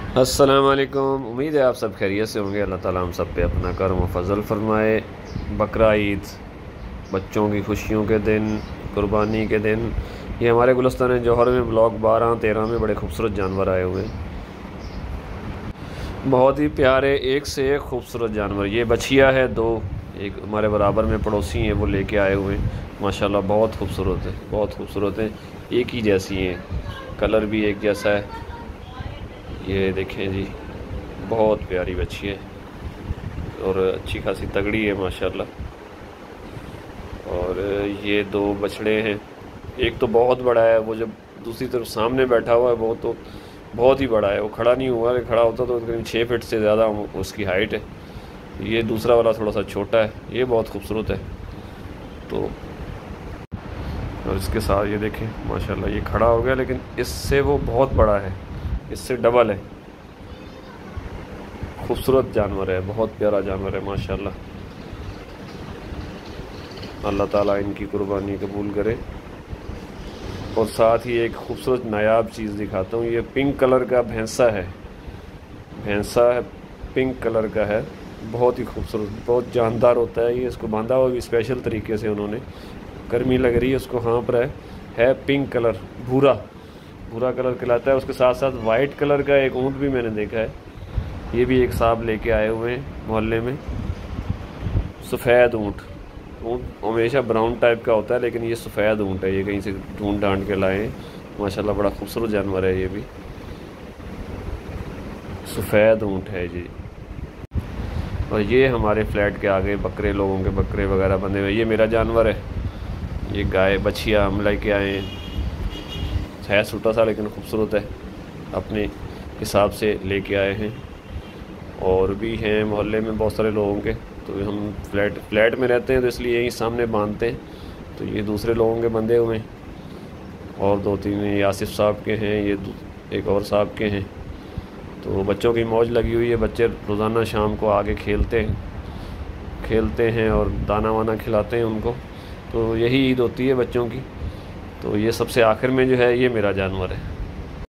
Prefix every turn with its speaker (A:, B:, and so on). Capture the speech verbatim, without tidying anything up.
A: अस्सलाम वालेकुम। उम्मीद है आप सब खैरियत से होंगे। अल्लाह ताला हम सब पे अपना करम व फजल फरमाए। बकरा ईद, बच्चों की खुशियों के दिन, कुर्बानी के दिन। ये हमारे गुलिस्तान जौहर में ब्लॉक बारह तेरह में बड़े खूबसूरत जानवर आए हुए हैं, बहुत ही प्यारे, एक से एक खूबसूरत जानवर। ये बछिया है दो, एक हमारे बराबर में पड़ोसी हैं, वो लेके आए हुए हैं। माशाल्लाह बहुत खूबसूरत है, बहुत खूबसूरत है, एक ही जैसी हैं, कलर भी एक जैसा है। ये देखें जी, बहुत प्यारी बच्ची है और अच्छी खासी तगड़ी है माशाल्लाह। और ये दो बछड़े हैं, एक तो बहुत बड़ा है, वो जब दूसरी तरफ सामने बैठा हुआ है वो तो बहुत ही बड़ा है, वो खड़ा नहीं हुआ है, खड़ा होता तो करीब छः फीट से ज़्यादा उसकी हाइट है। ये दूसरा वाला थोड़ा सा छोटा है, ये बहुत खूबसूरत है। तो और इसके साथ ये देखें माशाल्लाह, ये खड़ा हो गया, लेकिन इससे वो बहुत बड़ा है, इससे डबल है। खूबसूरत जानवर है, बहुत प्यारा जानवर है माशाल्लाह। अल्लाह ताला इनकी कुर्बानी कबूल करे। और साथ ही एक खूबसूरत नायाब चीज़ दिखाता हूँ। ये पिंक कलर का भैंसा है, भैंसा है, पिंक कलर का है, बहुत ही खूबसूरत, बहुत जानदार होता है ये। इसको बांधा हुआ भी स्पेशल तरीके से उन्होंने, गर्मी लग रही है उसको, हाँ पर है, है पिंक कलर, भूरा भूरा कलर कहलाता है। उसके साथ साथ वाइट कलर का एक ऊँट भी मैंने देखा है, ये भी एक साहब लेके आए हुए हैं मोहल्ले में। सफ़ेद ऊँट, ऊँट हमेशा ब्राउन टाइप का होता है, लेकिन ये सफ़ेद ऊँट है, ये कहीं से ढूंढ ढांड के लाए हैं माशाल्लाह। बड़ा खूबसूरत जानवर है, ये भी सफ़ेद ऊँट है जी। और ये हमारे फ्लैट के आगे बकरे, लोगों के बकरे वगैरह बंधे हुए। ये मेरा जानवर है, ये गाय बछिया हम लेके आए हैं, है छोटा सा लेकिन खूबसूरत है, अपने हिसाब से लेके आए हैं। और भी हैं मोहल्ले में बहुत सारे लोगों के, तो हम फ्लैट फ्लैट में रहते हैं तो इसलिए यहीं सामने बांधते हैं। तो ये दूसरे लोगों के बंधे हुए हैं, और दो तीन ये आसिफ साहब के हैं, ये एक और साहब के हैं। तो बच्चों की मौज लगी हुई है, बच्चे रोज़ाना शाम को आगे खेलते हैं खेलते हैं और दाना वाना खिलाते हैं उनको। तो यही ईद होती है बच्चों की। तो ये सबसे आखिर में जो है, ये मेरा जानवर है।